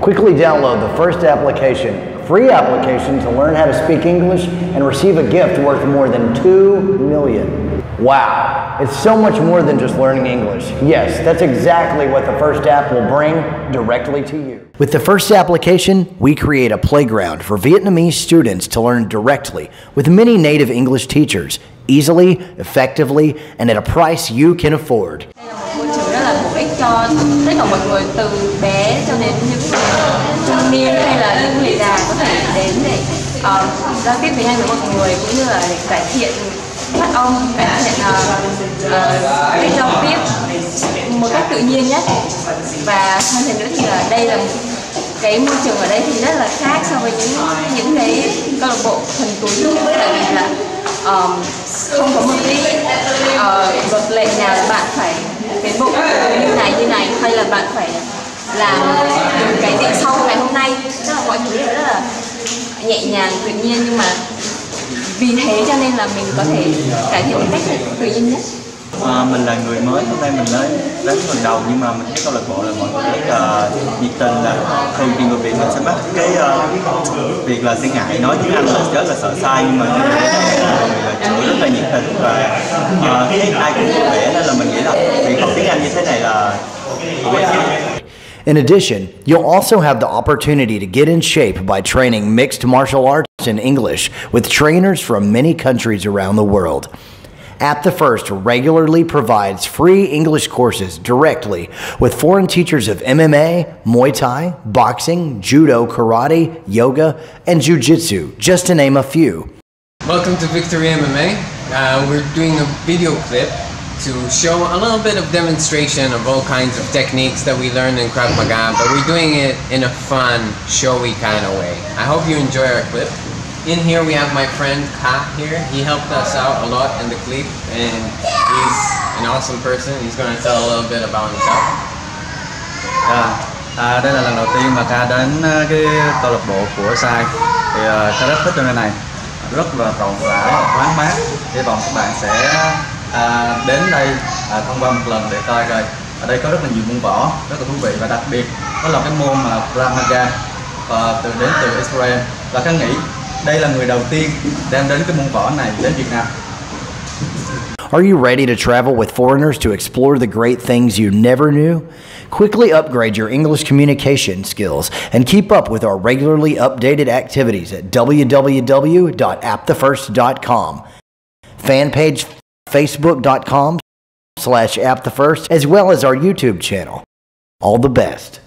Quickly download the first application, free application to learn how to speak English and receive a gift worth more than $2 million. Wow, it's so much more than just learning English. Yes, that's exactly what the First app will bring directly to you. With the First application, we create a playground for Vietnamese students to learn directly with many native English teachers, easily, effectively, and at a price you can afford. Môi trường rất là bổ ích cho tất cả mọi người từ bé cho đến những người trung niên hay là những người già có thể đến để giao tiếp với nhau với mọi người, cũng như là để cải thiện phát âm, cải thiện cách giao tiếp một cách tự nhiên nhất. Và hơn thế nữa thì là đây là cái môi trường ở đây thì rất là khác so với những cái câu lạc bộ thuần túy, tại vì là không có một cái luật lệ nào là bạn phải tiến bộ như này hay là bạn phải làm những cái gì sau ngày hôm nay. Tức là mọi thứ rất là nhẹ nhàng tự nhiên, nhưng mà vì thế cho nên là mình có thể cải thiện một cách tự nhiên nhất. Mình là người mới, hôm nay mình đến lần đầu, nhưng mà mình thấy câu lạc bộ là mọi người rất là nhiệt tình. Là thường thì người Việt mình sẽ mắc cái việc là sẽ ngại nói tiếng Anh, là rất là sợ sai, nhưng mà mọi người là chữa rất là nhiệt tình và thấy ai cũng vui vẻ, nên là mình nghĩ là việc học tiếng Anh như thế này là In addition, you'll also have the opportunity to get in shape by training mixed martial arts and English with trainers from many countries around the world. App the First regularly provides free English courses directly with foreign teachers of MMA, Muay Thai, boxing, judo, karate, yoga, and jiu-jitsu, just to name a few. Welcome to Victory MMA. We're doing a video clip to show a little bit of demonstration of all kinds of techniques that we learned in Krav Maga, but we're doing it in a fun, showy kind of way. I hope you enjoy our clip. In here we have my friend Ka here. He helped us out a lot in the clip, and he's an awesome person. He's going to tell a little bit about himself. Đây là lần đầu tiên mà Ka đến cái câu lạc bộ của Sai. Thì Ka rất thích nơi này, rất là rộng rãi, thoáng mát. Hy vọng các bạn sẽ đến đây tham quan một lần để coi coi. Ở đây có rất là nhiều môn võ, rất là thú vị, và đặc biệt đó là cái môn mà Krav Maga đến từ Israel. Và Ka nghĩ đây là người đầu tiên đem đến cái môn võ này đến Việt Nam. Are you ready to travel with foreigners to explore the great things you never knew? Quickly upgrade your English communication skills and keep up with our regularly updated activities at www.appthefirst.com. Fan page facebook.com/appthefirst, as well as our YouTube channel. All the best.